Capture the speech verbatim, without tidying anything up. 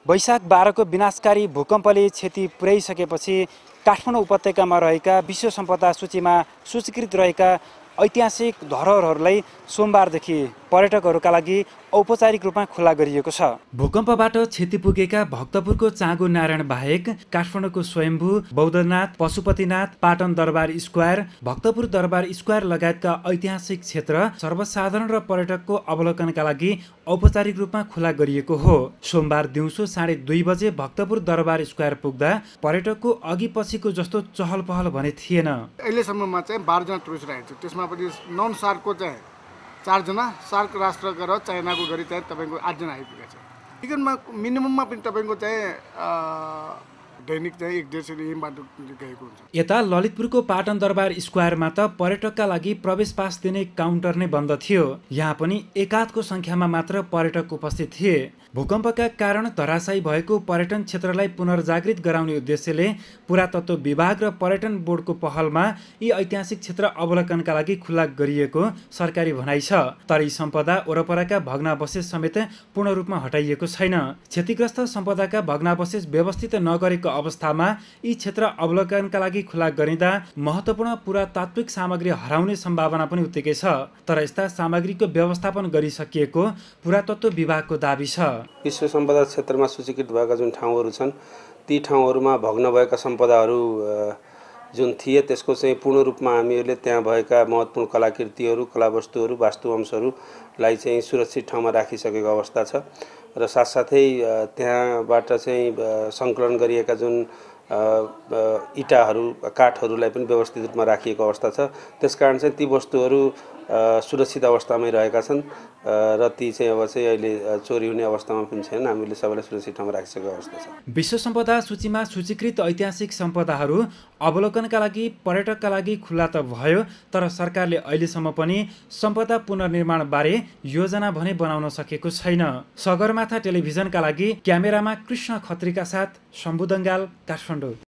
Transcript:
वैशाख बाह्र को विनाशकारी भूकम्पले क्षति पुर्याइसकेपछि काठमाडौँ उपत्यकामा रहेका विश्व सम्पदा सूचीमा सूचीकृत रहेका ऐतिहासिक धरोहरहरूलाई सोमबारदेखि पर्यटकहरूका लागि औपचारिक रूपमा खुला गरिएको छ। भूकम्पबाट क्षति पुगेका भक्तपुरको चाँगु नारायण बाहेक काठमाडौँको स्वयम्भू, बौद्धनाथ, पशुपतिनाथ, पाटन दरबार स्क्वायर, भक्तपुर दरबार स्क्वायर लगायतका ऐतिहासिक क्षेत्र सर्वसाधारण र पर्यटकको अवलोकनका लागि औपचारिक रूपमा खुला गरिएको हो। सोमबार दिउँसो साढे दुई बजे भक्तपुर दरबार स्क्वायर पुग्दा पर्यटकको अघि पछिको जस्तो चहल पहल भने थिएन। अहिलेसम्ममा चाहिँ बाह्रजना टुरिस्ट आएको छ। त्यसमा पनि नन सार्कको चाहिँ चारजना, सार्क राष्ट्रका र चाइनाको गरी चाहिँ तपाईँको आठजना आइपुगेको छ। टिकटमा मिनिमममा पनि तपाईँको चाहिँ दैनिक चाहिँ एक डेढ सय यहीँबाट गएको हुन्छ। यता ललितपुरको पाटन दरबार स्क्वायरमा त पर्यटकका लागि प्रवेश पास दिने काउन्टर नै बन्द थियो। यहाँ पनि एकाधको सङ्ख्यामा मात्र पर्यटक उपस्थित थिए। भूकम्पका कारण धराशायी भएको पर्यटन क्षेत्रलाई पुनर्जागृत गराउने उद्देश्यले पुरातत्व विभाग र पर्यटन बोर्डको पहलमा यी ऐतिहासिक क्षेत्र अवलोकनका लागि खुला गरिएको सरकारी भनाइ छ। तर यी सम्पदा वरपरका भग्नावशेष समेत पूर्ण रूपमा हटाइएको छैन। क्षतिग्रस्त सम्पदाका भग्नावशेष व्यवस्थित नगरेको अवस्थामा यी क्षेत्र अवलोकनका लागि खुला गरिँदा महत्त्वपूर्ण पुरातात्विक सामग्री हराउने सम्भावना पनि उत्तिकै छ। तर यस्ता सामग्रीको व्यवस्थापन गरिसकिएको पुरातत्व विभागको दाबी छ। विश्व सम्पदा क्षेत्रमा सूचीकृत भएका जुन ठाउँहरू छन् ती ठाउँहरूमा भग्न भएका सम्पदाहरू जुन थिए त्यसको चाहिँ पूर्ण रूपमा हामीहरूले त्यहाँ भएका महत्त्वपूर्ण कलाकृतिहरू, कलावस्तुहरू, वास्तुअंशहरूलाई चाहिँ सुरक्षित ठाउँमा राखिसकेको अवस्था छ र साथसाथै त्यहाँबाट चाहिँ सङ्कलन गरिएका जुन इँटाहरू, काठहरूलाई पनि व्यवस्थित रूपमा राखिएको अवस्था छ। त्यसकारण चाहिँ ती वस्तुहरू सुरक्षित अवस्थामै रहेका छन् र ती चाहिँ अब चाहिँ अहिले चोरी हुने अवस्थामा पनि छैन। हामीले सबैलाई सुरक्षित ठाउँमा राखिसकेको अवस्था छ। विश्व सम्पदा सूचीमा सूचीकृत ऐतिहासिक सम्पदाहरू अवलोकनका लागि पर्यटकका लागि खुला त भयो, तर सरकारले अहिलेसम्म पनि सम्पदा पुनर्निर्माण बारे योजना भने बनाउन सकेको छैन। सगरमाथा टेलिभिजनका लागि क्यामेरामा कृष्ण खत्रीका साथ शम्भु दङ्गाल, काठमाडौँ।